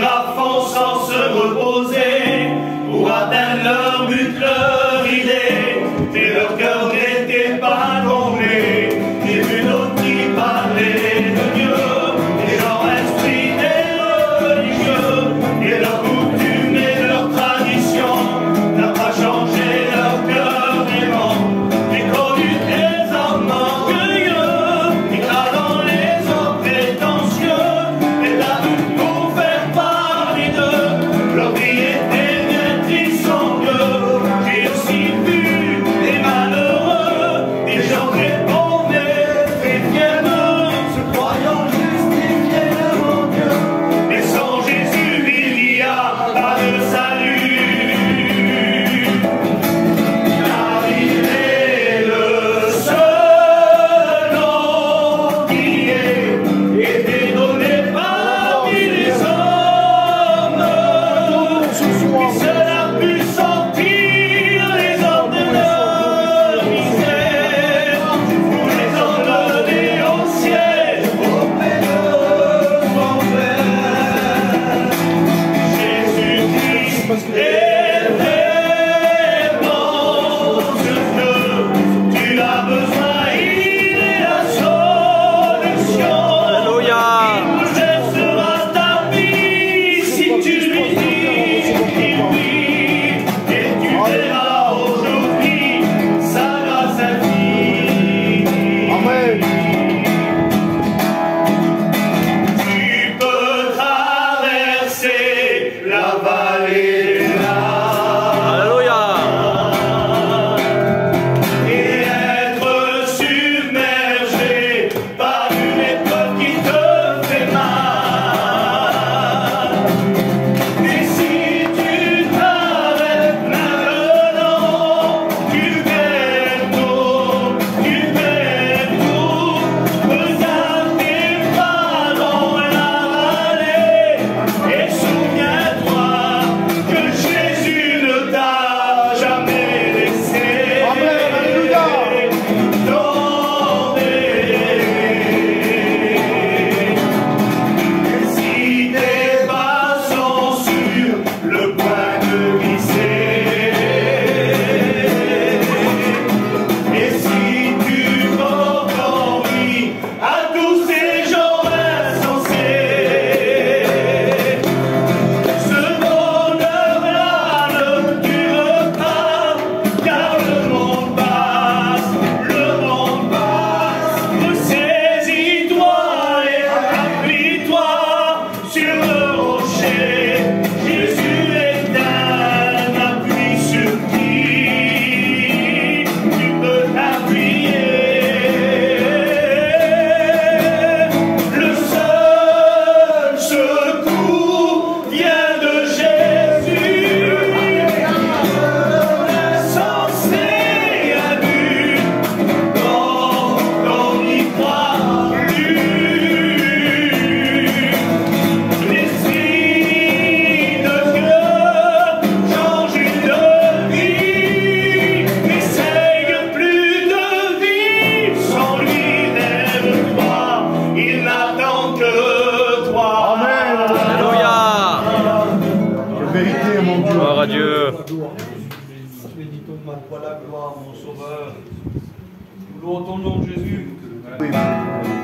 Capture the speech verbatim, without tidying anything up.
partir à fond sans se reposer, pour atteindre leur but, leur idée, mais leur cœur n'était pas comblé. J'ai vu d'autres qui parlaient de Dieu, et leur esprit des religieux, et leur coutume et leur tradition n'a pas changé leur cœur aimant. J'ai connu des hommes orgueilleux, écrasant les hommes prétentieux, et la lutte pour faire parler d'eux, leur vie était bien triste sans Dieu. J'ai aussi vu des malheureux, des gens très pauvres et fiers, se croyant justifiés devant Dieu, mais sans Jésus il n'y a pas de salut. Car il est le seul nom qui ait été donné parmi les hommes, qui seul a pu sortir les hommes de leur misère, pour les emmener au ciel auprès de son Père. Jésus-Christ est vraiment ce que tu as besoin, il est la solution. Alléluia. Il bouleversera ta vie si tu lui dis qu'il oui, et tu verras aujourd'hui sa grâce infinie. Amen. Tu peux traverser la vallée des larmes Alléluia. et être submergé par une épreuve qui te fait mal. Et si tu t'arrêtes maintenant, tu perds tout, tu perds tout. Regarde tes pas dans la vallée et souviens-toi que Jésus ne t'a jamais laissé Amen. Alléluia. tomber. Et si tes pas sont sur le point de glisser, et si tu portes envie à tous ces gens insensés, ce bonheur-là ne dure pas, car le monde passe, le monde passe. Ressaisis-toi et appuie-toi sur le rocher. Jésus est un appui sur qui tu peux t'appuyer. Le seul secours vient de Jésus, insensé et imbu, quand on n'y croit plus. L'esprit de Dieu change une vie, n'essaye plus de vivre sans lui, lève-toi, il n'attend que toi. Amen. Alléluia. Quelle vérité, mon Dieu. Gloire à Dieu. Bénis ton nom, toi la gloire, mon sauveur. Nous louons ton nom, Jésus. Oui.